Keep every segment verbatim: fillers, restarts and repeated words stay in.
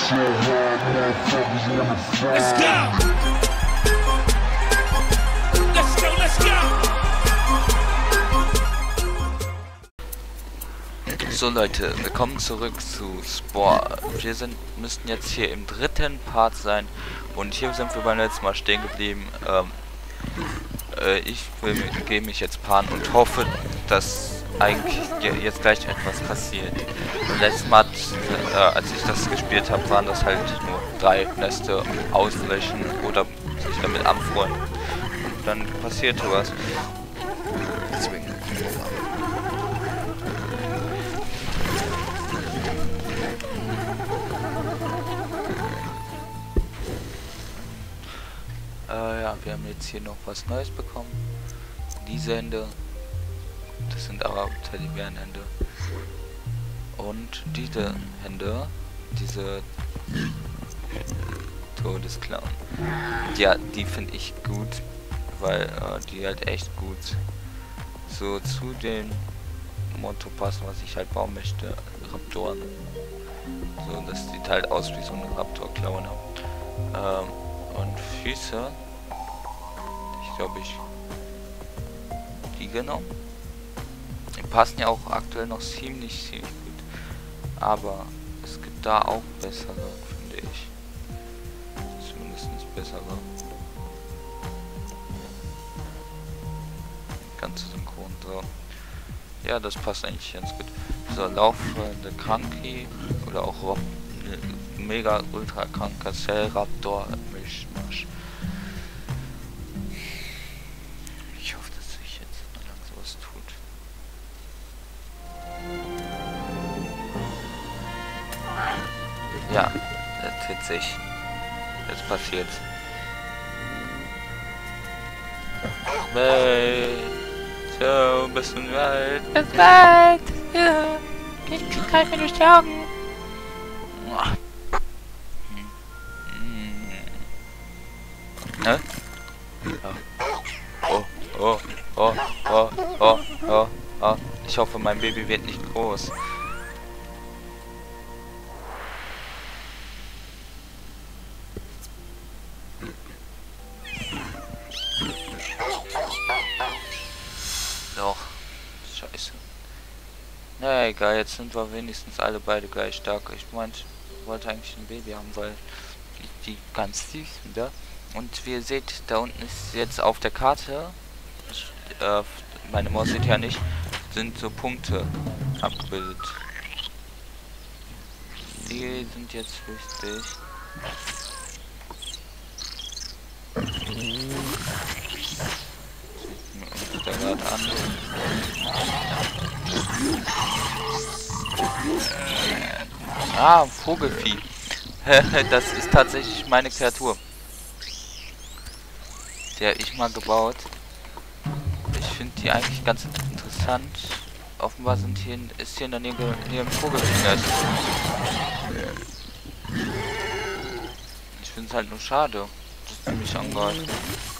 Let's go! Let's go, let's go! So Leute, willkommen zurück zu Spore. Wir sind, müssten jetzt hier im dritten Part sein und hier sind wir beim letzten Mal stehen geblieben. Ähm, äh, ich will, gehe mich jetzt paaren und hoffe, dass eigentlich jetzt gleich etwas passiert. Beim letzten Mal, äh, als ich das gespielt habe, waren das halt nur drei Neste auslöschen oder sich damit anfreuen. Und dann passierte was. Deswegen. Äh, ja, wir haben jetzt hier noch was Neues bekommen. Diese Hände. Das sind aber Teddybärenhände. Und diese Hände, diese Todesclown. Ja, die finde ich gut, weil äh, die halt echt gut so zu dem Motto passen, was ich halt bauen möchte. Raptoren. So, das sieht halt aus wie so eine Raptor-Klaune. Ähm, und Füße. Ich glaube ich die genommen. Die passen ja auch aktuell noch ziemlich, ziemlich gut. Aber es gibt da auch bessere, finde ich. Zumindest bessere. Ganz synchron, so. Ja, das passt eigentlich ganz gut. So, laufende Kranki oder auch Rob, mega ultra kranker Cellraptor Mischmasch. Ich hoffe, dass sich jetzt langsam was tut. Ja, das tut sich. Jetzt passiert. Welt. So, bist du weit? Bis bald! Ja. Ich krieg gleich mir durch die Augen. Ne? Oh, oh, oh, oh, oh, oh, oh. Ich hoffe, mein Baby wird nicht groß. Doch. Scheiße. Na egal, jetzt sind wir wenigstens alle beide gleich stark. Ich meinte, ich wollte eigentlich ein Baby haben, weil die, die ganz süß sind, ja? Und wie ihr seht, da unten ist jetzt auf der Karte, äh, meine Maus sieht ja nicht, sind so Punkte abgebildet. Die sind jetzt wichtig. Sieht uns da gerade an. Ah, Vogelfieh. Das ist tatsächlich meine Kreatur. Die habe ich mal gebaut. Ich finde die eigentlich ganz interessant. Offenbar sind hier, ist hier in der Nähe, Nähe ein Vogelfieh. Ich finde es halt nur schade, dass die mich angreifen.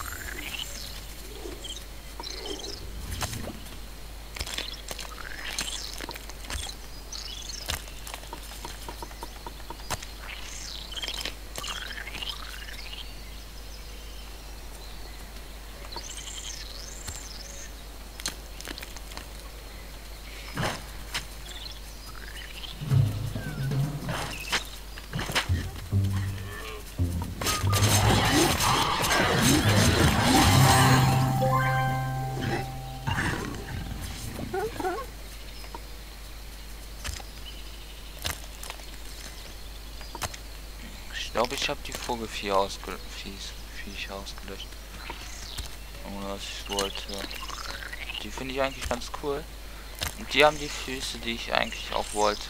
Ich glaube, ich habe die Vogelvieh ausgelöscht. Viecher ausgelöscht. Ohne dass ich wollte. Die finde ich eigentlich ganz cool. Und die haben die Füße, die ich eigentlich auch wollte.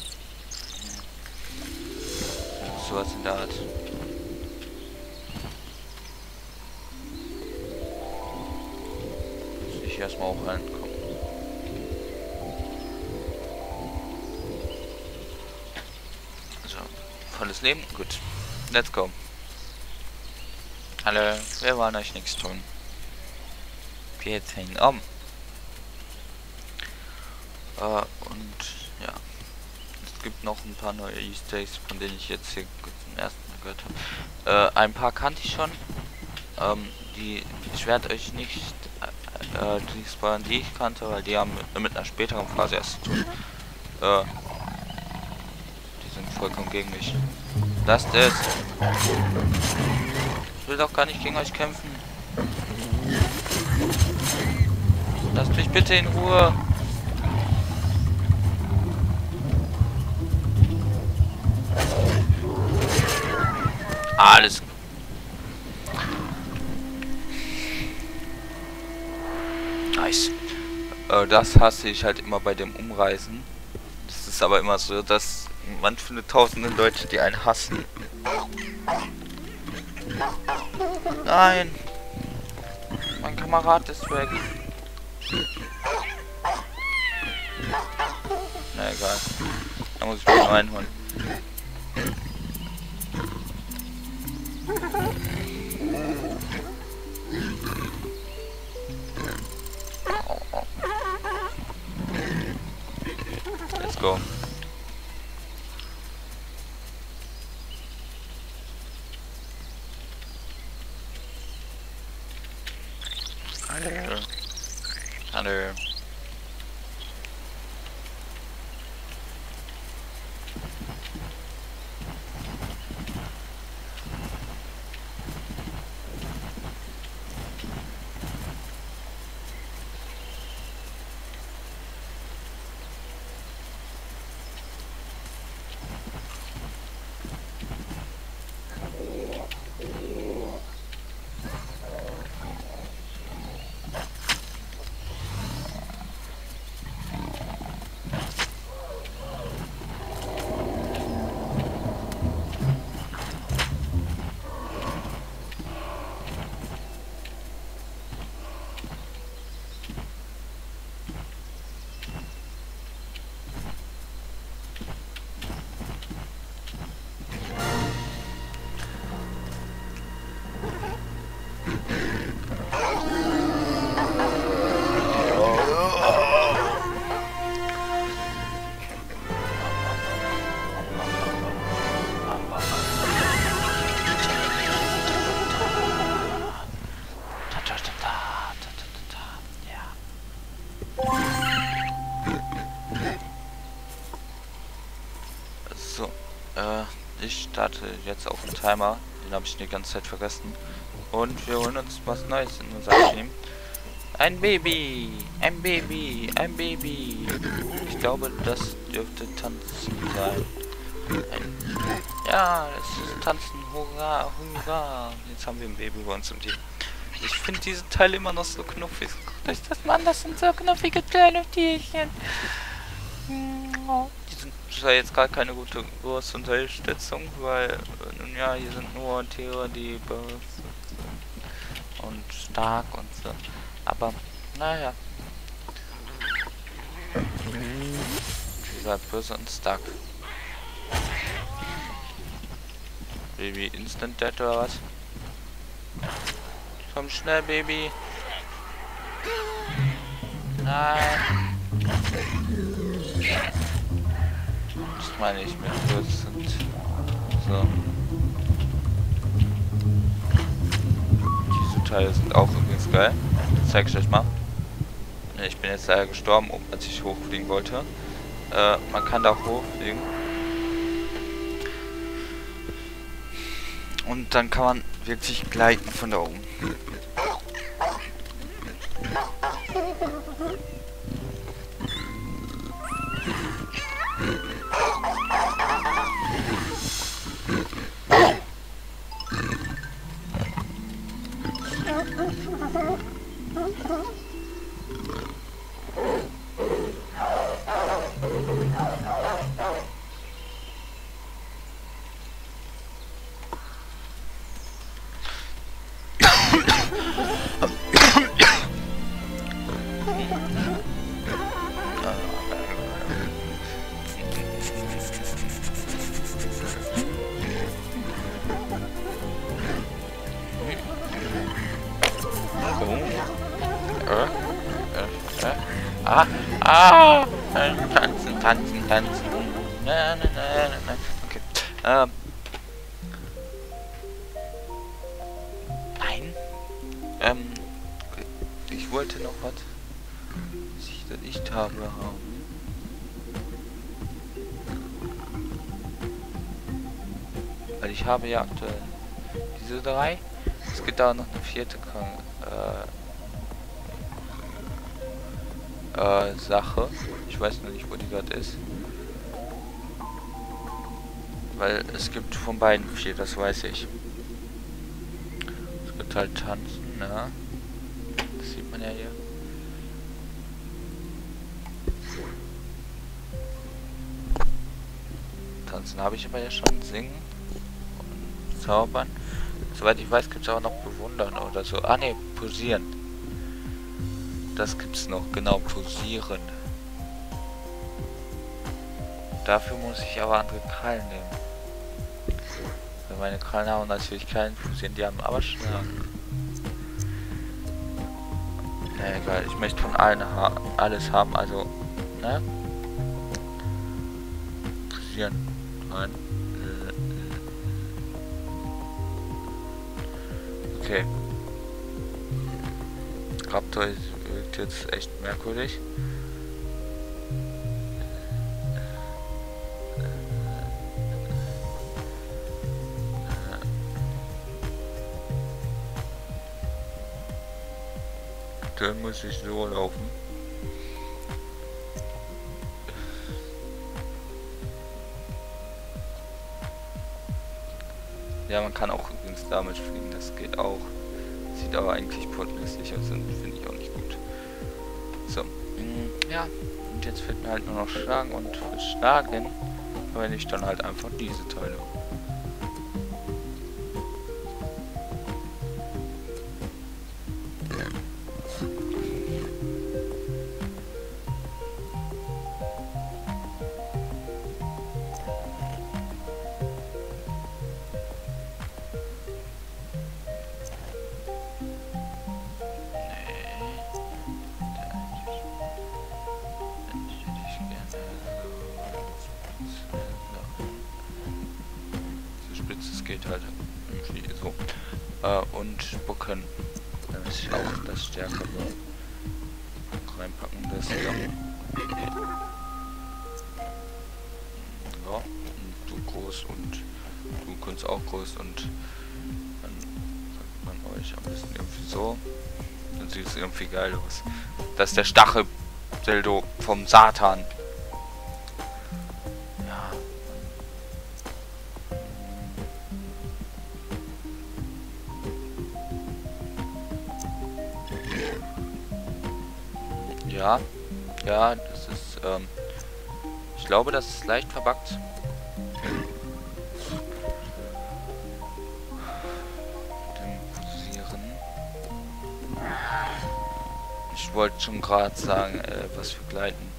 So was in der Art. Muss ich erstmal auch reinkommen. So, volles Leben, gut. Let's go. Hallo, wir wollen euch nichts tun. Wir hängen um. Äh, und ja. gibt noch ein paar neue Easter Eggs, von denen ich jetzt hier zum ersten Mal gehört habe. Äh, ein paar kannte ich schon. Ähm, die, ich werde euch nicht äh, die spoilern, die ich kannte, weil die haben mit, mit einer späteren Phase erst zu tun. Äh, die sind vollkommen gegen mich. Lasst es! Ich will doch gar nicht gegen euch kämpfen. Lasst mich bitte in Ruhe. Alles. Nice. Äh, das hasse ich halt immer bei dem Umreisen. Das ist aber immer so, dass man findet tausende Leute, die einen hassen. Nein. Mein Kamerad ist weg. Na egal. Da muss ich mich reinholen. Oh, oh. Let's go. Hallo. Hallo. So, äh, ich starte jetzt auf den Timer, den habe ich die ganze Zeit vergessen. Und wir holen uns was Neues in unser Team. Ein Baby, ein Baby, ein Baby. Ich glaube, das dürfte Tanzen sein. Ein, ja, das ist Tanzen, hurra, hurra. Jetzt haben wir ein Baby bei uns im Team. Ich finde diese Teile immer noch so knuffig. Guckt euch das mal an, das sind so knuffige kleine Tierchen. Die sind zwar jetzt gar keine gute große Unterstützung, weil, nun ja, hier sind nur Tiere, die böse und stark und so. Aber, naja. Wie gesagt, böse und stark. Baby Instant Dead oder was? Komm schnell, Baby. Nein. Das meine ich mit böse und so. Diese Teile sind auch übrigens geil. Das zeige ich euch mal. Ich bin jetzt leider gestorben, als ich hochfliegen wollte. Äh, man kann da hochfliegen. Und dann kann man wirklich gleiten von da oben. Ah, ah, tanzen, tanzen, tanzen. Nein, nein, nein, nein, nein. Okay. Ähm. Nein. Ähm. Ich wollte noch was, was ich da nicht habe, haben. Weil ich habe ja aktuell diese drei. Es gibt da noch eine vierte äh, äh, Sache. Ich weiß noch nicht, wo die dort ist. Weil es gibt von beiden vier, das weiß ich. Es gibt halt Tanzen, ne? Das sieht man ja hier. Tanzen habe ich aber ja schon. Singen und Zaubern. Soweit ich weiß, gibt es auch noch Bewundern oder so. Ah ne, Posieren. Das gibt's noch, genau, Posieren. Dafür muss ich aber andere Krallen nehmen. Weil meine Krallen haben natürlich keinen Posieren, die haben aber Schlagen. Na egal, ich möchte von allen ha alles haben, also, ne? Posieren. Rein. Okay. Raptor wirkt jetzt echt merkwürdig. Dann muss ich so laufen. Ja, man kann auch übrigens damit fliegen, das geht auch. Sieht aber eigentlich potmäßig aus und finde ich auch nicht gut. So, ja, und jetzt fehlt mir halt nur noch Schlagen und für Schlagen verwende ich dann halt einfach diese Teile. Es geht halt irgendwie so. Äh, und Spucken. Da muss ich auch das stärker reinpacken. Das hier. Ja, und du groß und du kannst auch groß und dann sagt man euch am besten irgendwie so. Dann sieht es irgendwie geil aus. Das ist der Stachel-Dildo vom Satan. Ja, ja, das ist, ähm, ich glaube, das ist leicht verbuggt. Dem Posieren. Ich wollte schon gerade sagen, äh, was für Gleiten.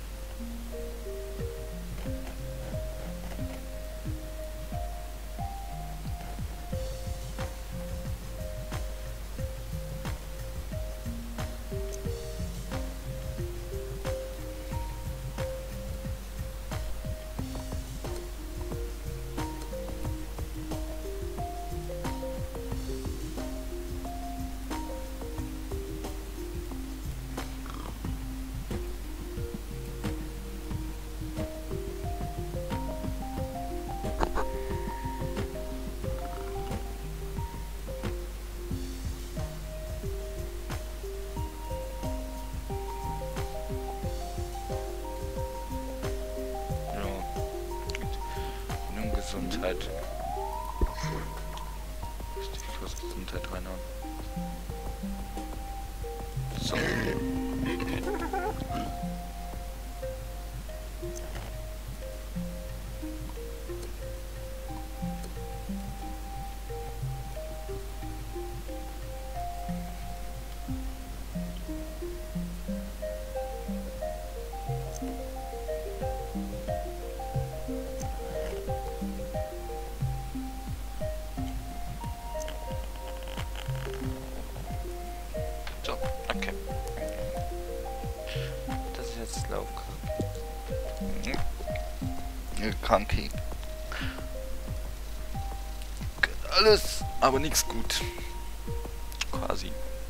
Gesundheit. Richtig groß Gesundheit reinhauen. So. Okay. Das ist jetzt Laufkraft. Mhm. Kranke. Alles, aber nichts gut. Quasi.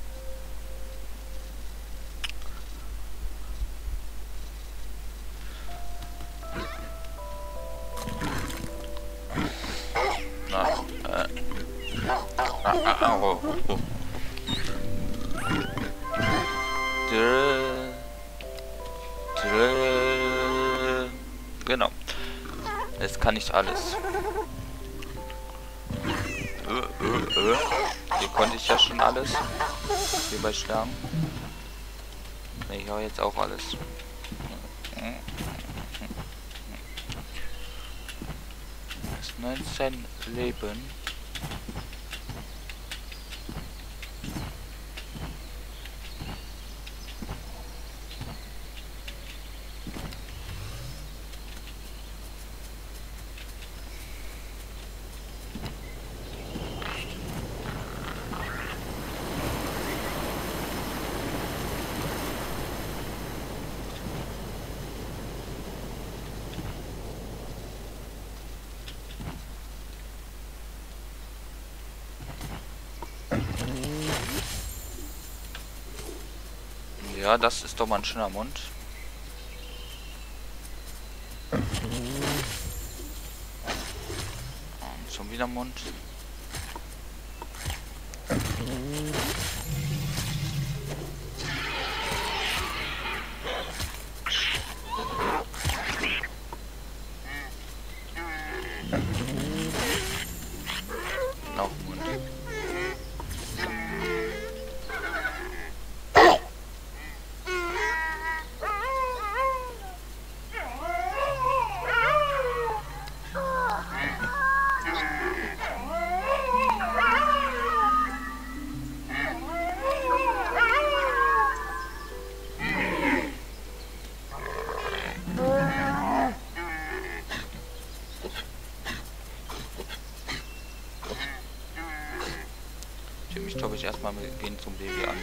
Na, äh. Ah, ah, oh, oh. Drö, drö. Genau. Jetzt kann ich alles. Äh, äh, äh. Hier konnte ich ja schon alles. Hier bei Sternen. Ne, ich habe jetzt auch alles. Das neunzehn Leben. Ja, das ist doch mal ein schöner Mund. Und schon wieder Mund. Noch Mund. Ich glaube, ich erstmal gehen zum Baby an.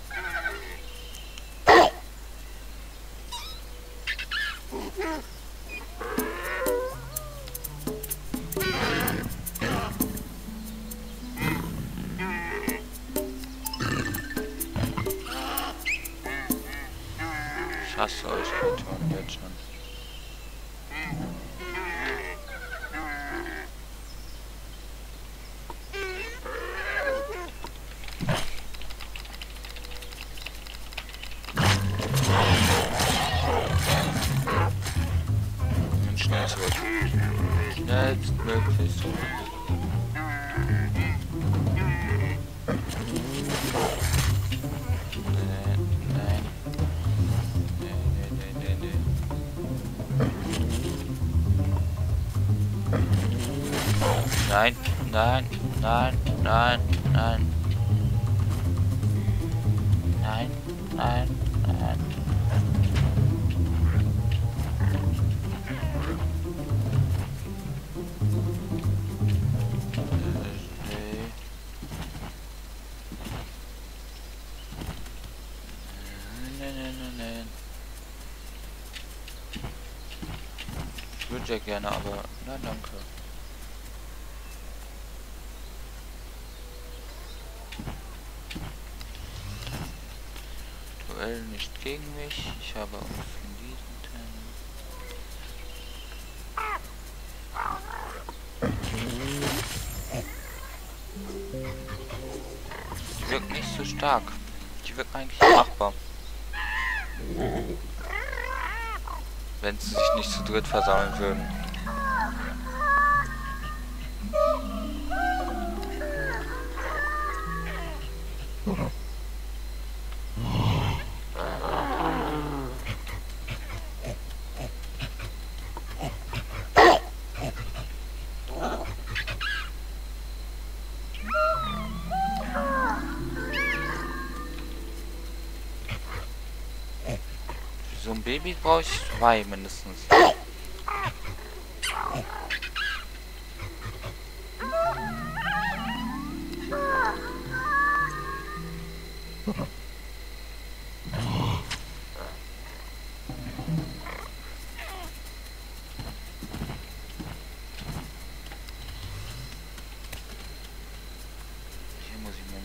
Ich hasse euch, Return, jetzt schon. Schnell zurück. Schnellstmöglich zurück. Nein, nein. Nein, nein, nein, nein. Nein, nein, nein, nein, nein. Nein, nein, nein. Ich würde ja gerne, aber na danke. Duell nicht gegen mich. Ich habe auch von diesen Teilen. Die wirkt nicht so stark. Die wirkt eigentlich machbar. Wenn sie sich nicht zu dritt versammeln würden. So ein Baby brauche ich zwei mindestens.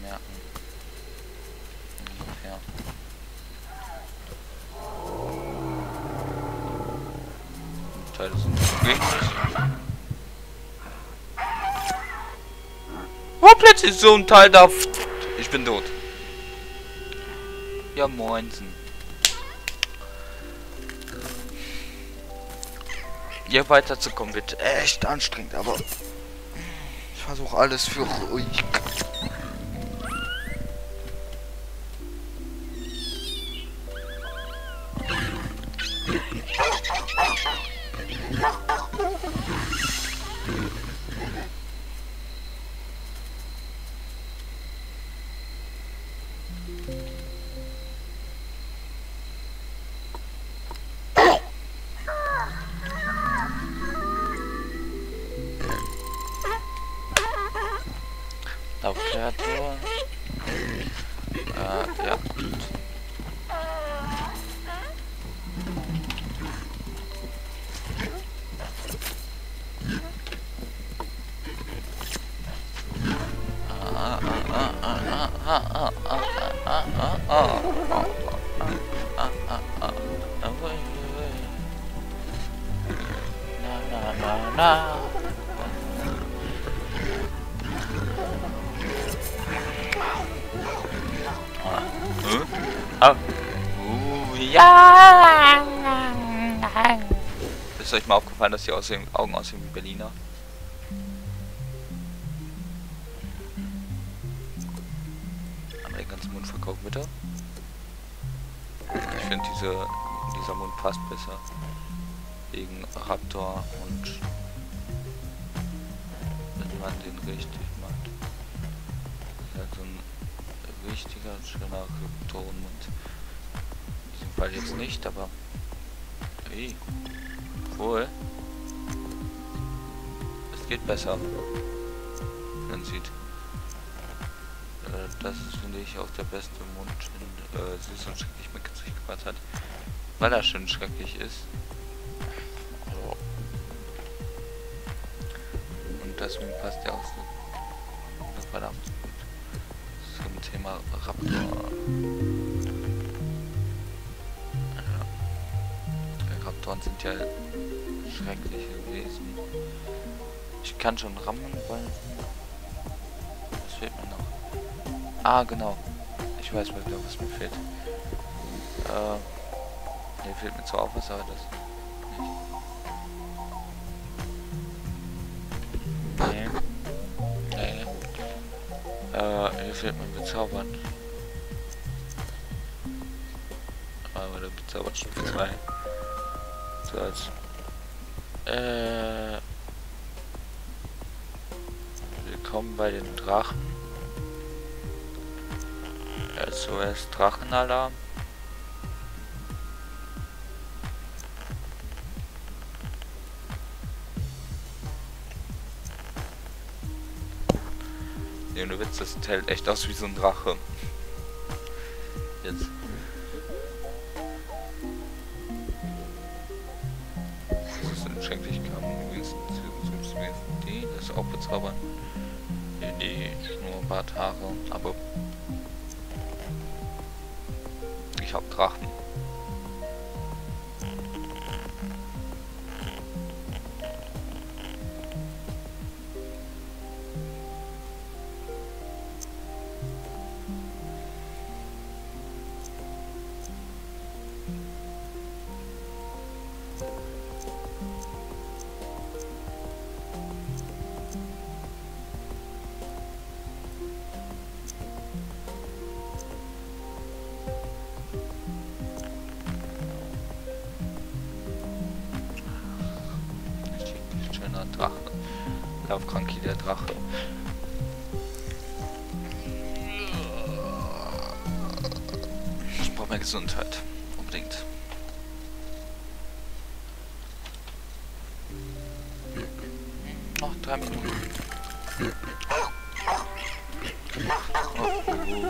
merken. Ungefähr. Die Teile sind zugänglich. Oh, plötzlich ist so ein Teil da. Ich bin tot. Ja, moinsen. Hier weiterzukommen wird echt anstrengend, aber ich versuche alles für ruhig. Kreatur. Äh, ja, gut. Ah, ah, ah, ah, ah, ah, ah, ah, ah, ah, ah, ah, na, na, na, na. Oh. Uh, ja! Ist euch mal aufgefallen, dass die aussehen, Augen aussehen wie Berliner? Aber den ganzen Mund verkauft bitte. Ich finde diese dieser Mund passt besser. Wegen Raptor und wenn man den richtig macht. Das ist halt so ein richtiger, schöner Raptorenmund. In diesem Fall jetzt nicht, aber hey, wohl. Es geht besser. Man sieht. Äh, das ist, finde ich, auch der beste Mund, den äh, Süß und Schrecklich mit sich gemacht hat. Weil er schön schrecklich ist. Und deswegen passt ja auch so verdammt gut zum Thema Raptor. Ja. Raptoren sind ja schreckliche Wesen. Ich kann schon rammen, weil... Was fehlt mir noch? Ah, genau. Ich weiß mal genau, was mir fehlt. Äh... Hier fehlt mir zwar auch was, aber das nicht. Nee. Nee. Äh, hier fehlt mir Bezaubern. Aber der bezaubert schon für zwei. So als. Äh. Willkommen bei den Drachen. S O S Drachenalarm. Ohne Witz, das hält echt aus wie so ein Drache. Jetzt. Das ist ein schrecklich kann wenigstens die, das ist auch bezaubern. Die Schnurrbarthaare, aber ich hab Drachen. Drache. Laufkrankie der Drache. Ich brauche mehr Gesundheit. Unbedingt. Noch drei Minuten. Oh, oh.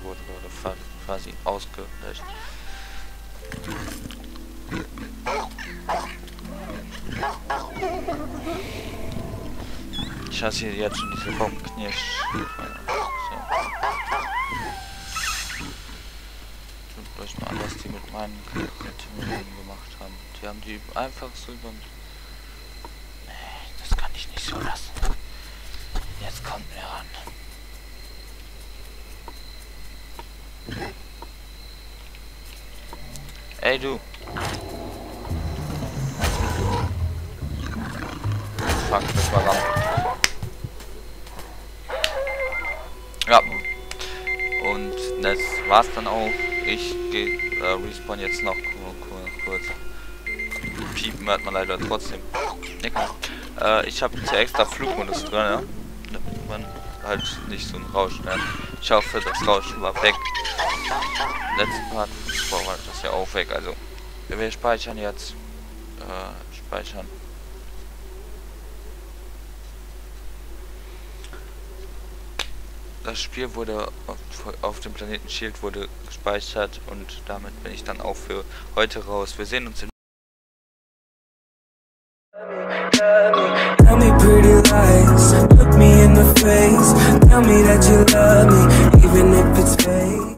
wurde oder quasi ausgelöscht. Ich hasse hier jetzt schon diese Bombenknirsch. So. Guckt euch mal an, was die mit meinen Mitteln gemacht haben. Die haben die einfach so über... Nee, das kann ich nicht so lassen. Jetzt kommt mir ran. Ey du! Fuck, das war ran. Ja. Und das war's dann auch. Ich gehe äh, respawn jetzt noch kurz. Piepen hört man leider trotzdem. Egal. Äh, ich habe hier extra Flugmodus drin, ja? Damit man halt nicht so ein Rauschen hat. Ich hoffe, das Rauschen war weg. Letzten Part war das ja auch weg. Also, wir speichern jetzt. Äh, speichern. Das Spiel wurde auf, auf dem Planeten Shield wurde gespeichert und damit bin ich dann auch für heute raus. Wir sehen uns in Tell me pretty lies, look me in the face, tell me that you love me, even if it's fake.